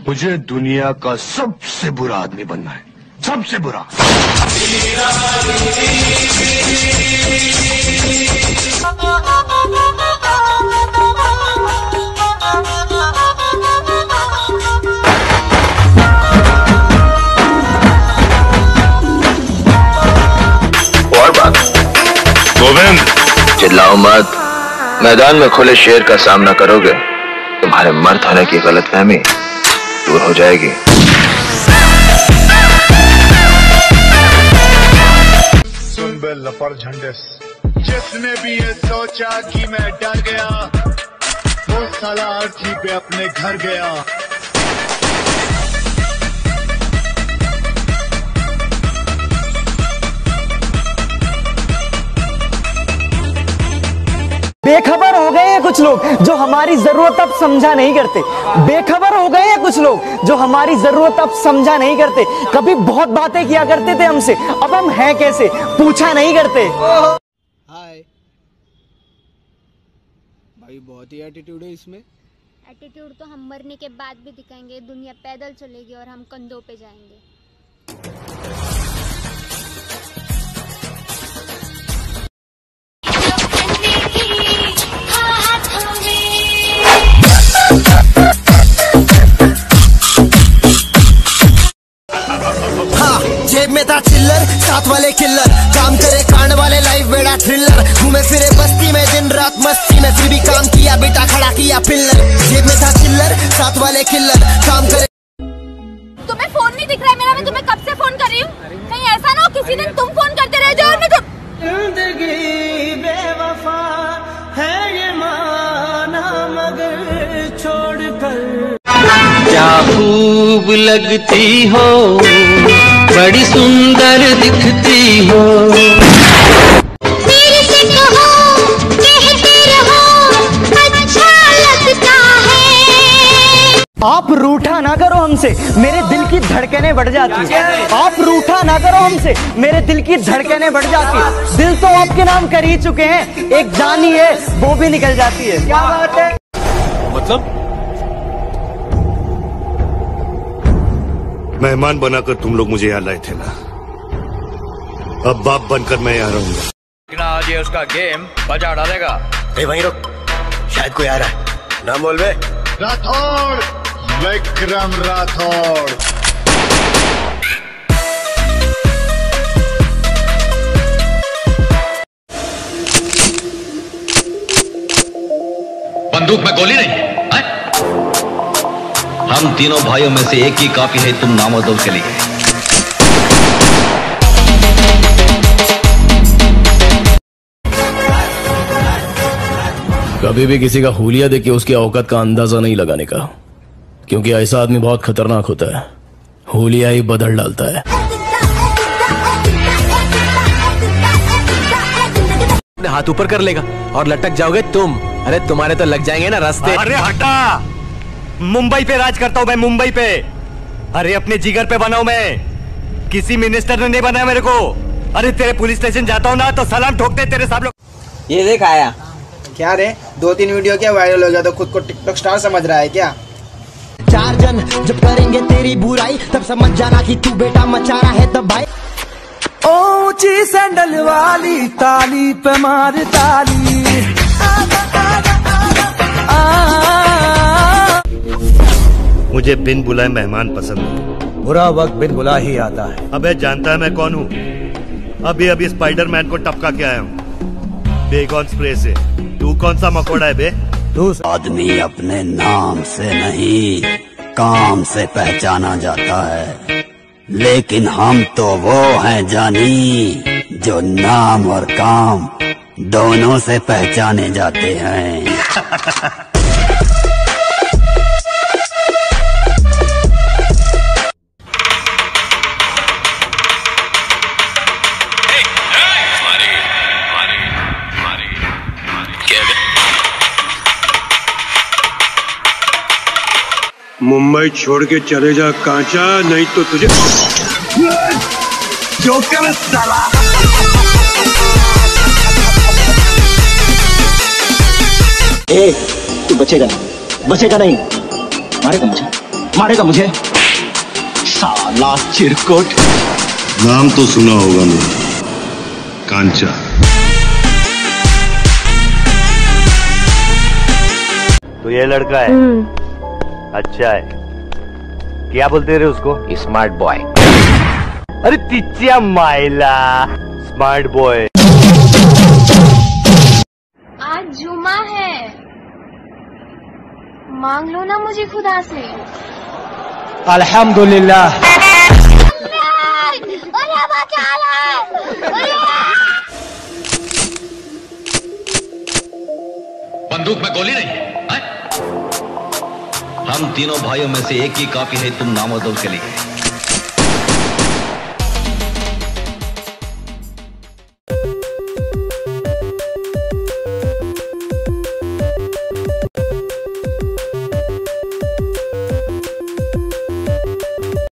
मुझे दुनिया का सबसे बुरा आदमी बनना है, सबसे बुरा। और बात गोविंद, चिल्लाओ मत। मैदान में खुले शेर का सामना करोगे, तुम्हारे मर्द होने की गलतफहमी दूर हो जाएगी। सुन बे लपड़ झंडे, जिसने भी ये सोचा कि मैं डर गया, वो साला अर्थी पे अपने घर गया। बेखबर हो गए हैं कुछ लोग जो हमारी जरूरत अब समझा नहीं करते। बेखबर हो गए हैं कुछ लोग जो हमारी जरूरत अब समझा नहीं करते। कभी बहुत बातें किया करते थे हमसे, अब हम हैं कैसे पूछा नहीं करते। हाय भाई, बहुत ही एटीट्यूड है इसमें। एटीट्यूड तो हम मरने के बाद भी दिखाएंगे। दुनिया पैदल चलेगी और हम कंधों पे जाएंगे। जेब में था चिल्लर, साथ वाले किल्लर, काम करे कांड वाले, लाइफ बेड़ा थ्रिलर, घूमे फिरे बस्ती में दिन रात मस्ती में, फिर भी काम किया बेटा खड़ा किया पिल्लर। जेब में था चिल्लर, साथ वाले किल्लर, काम करे। तुम्हें फोन नहीं दिख रहा है मेरा? मैं तुम्हें कब से फोन कर रही हूँ। कहीं ऐसा ना हो किसी दिन तुम फोन करते रह जाओ और मैं जिंदगी बेवफा है ये माना मगर छोड़कर। क्या खूब लगती हो, बड़ी सुंदर दिखती हो। मेरे से कहो, कहते रहो, अच्छा लगता है। आप रूठा ना करो हमसे, मेरे दिल की धड़कनें बढ़ जाती है। आप रूठा ना करो हमसे, मेरे दिल की धड़कनें बढ़ जाती है। दिल तो आपके नाम कर ही चुके हैं, एक जान ही है वो भी निकल जाती है। क्या बात है? मतलब मेहमान बनाकर तुम लोग मुझे यहाँ लाए थे ना, अब बाप बनकर मैं यहाँ रहूंगा। आज ये उसका गेम बजा डालेगा। वहीं रुक, शायद कोई आ रहा है। नाम बोल बे। राठौड़, विक्रम राठौड़। बंदूक में गोली नहीं है? हम तीनों भाइयों में से एक ही काफी है तुम नामर्दों के लिए। कभी भी किसी का हुलिया देख के उसकी औकात का अंदाजा नहीं लगाने का, क्योंकि ऐसा आदमी बहुत खतरनाक होता है। हुलिया ही बदल डालता है। हाथ ऊपर कर लेगा और लटक जाओगे तुम। अरे तुम्हारे तो लग जाएंगे ना रास्ते। अरे हटा, मुंबई पे राज करता हूँ मैं, मुंबई पे। अरे अपने जिगर पे बनाऊं मैं, किसी मिनिस्टर ने नहीं बनाया मेरे को। अरे तेरे पुलिस स्टेशन जाता हूँ ना तो सलाम ठोकते तेरे सब लोग। ये देख आया क्या रे, 2-3 वीडियो क्या वायरल हो गया तो खुद को टिकटॉक स्टार समझ रहा है क्या? 4 जन जब करेंगे तेरी बुराई, तब समझ जाना कि तू बेटा मचा रहा है तब भाई। ऊंची सैंडल वाली ताली पे मार ताली। मुझे बिन बुलाए मेहमान पसंद नहीं। बुरा वक्त बिन बुला ही आता है। अबे जानता है मैं कौन हूँ? अभी स्पाइडरमैन को टपका के आया हूँ बेगॉन स्प्रे से। तू कौन सा मकोड़ा है बे? आदमी अपने नाम से नहीं काम से पहचाना जाता है, लेकिन हम तो वो हैं जानी जो नाम और काम दोनों से पहचाने जाते हैं। मुंबई छोड़ के चले जा कांचा, नहीं तो तुझे जो कर साला। तू बचेगा नहीं, मारेगा मुझे। मारेगा मुझे साला चिरकुट। नाम तो सुना होगा नहीं, कांचा। तो ये लड़का है? अच्छा है। क्या बोलते रहे उसको? Smart boy. अरे तिच्चिया माइला, स्मार्ट बॉय। आज जुमा है, मांग लो ना मुझे खुदा से। अल्हम्दुलिल्लाह। बंदूक में गोली नहीं है? हम तीनों भाइयों में से एक ही काफी है तुम नामर्दों के लिए।